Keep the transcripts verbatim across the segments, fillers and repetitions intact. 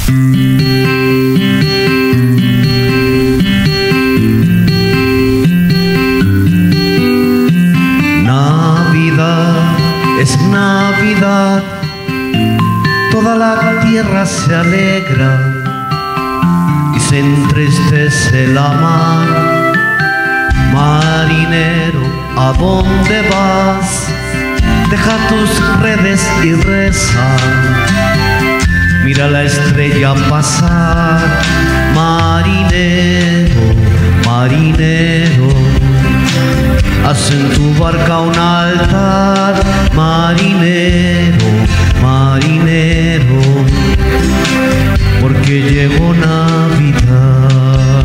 Navidad es Navidad, toda la tierra se alegra y se entristece la mar. Marinero, ¿a dónde vas? Deja tus redes y reza, mira la estrella pasar. Marinero, marinero, haz en tu barca un altar. Marinero, marinero, porque llegó Navidad.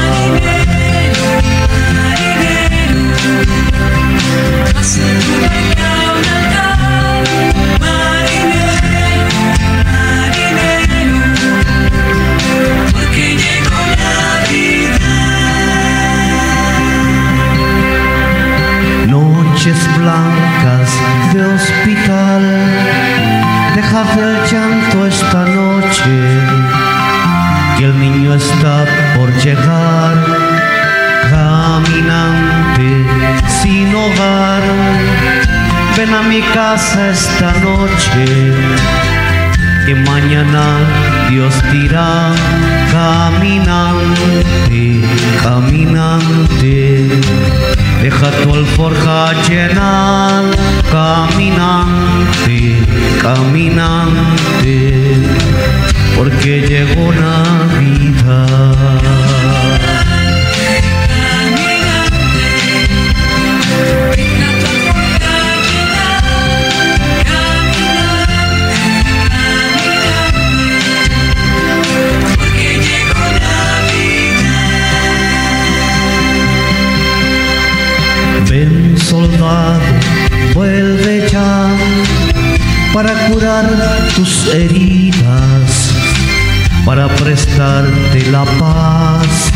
Haz en tu barca un altar. Marinero, marinero, porque llegó Navidad. Noches blancas de hospital, dejad el llanto esta noche, que el niño está por llegar. Caminante sin hogar, ven a mi casa esta noche, que mañana Dios dirá. Caminante, caminante, deja tu alforja llenar. Caminante, caminante, porque llegó Navidad. Ven soldado, vuelve ya para curar tus heridas, para prestarte la paz.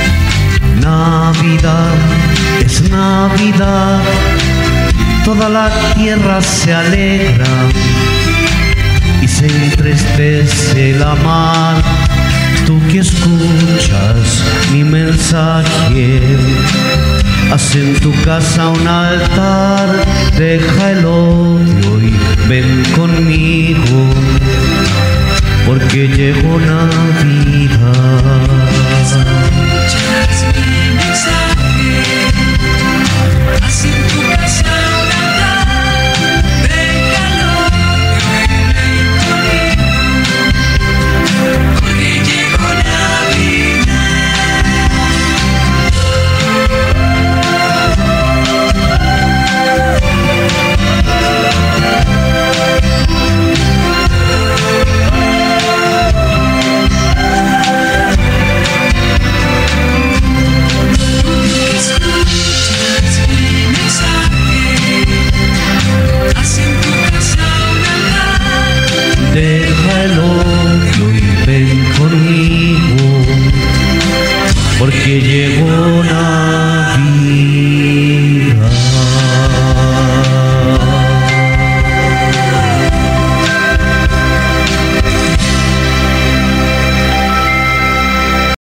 Navidad es Navidad, toda la tierra se alegra y se entristece la mar. Tú que escuchas mi mensaje, haz en tu casa un altar, deja el odio y ven conmigo, porque llegó Navidad. Escuchas mi mensaje, haz en tu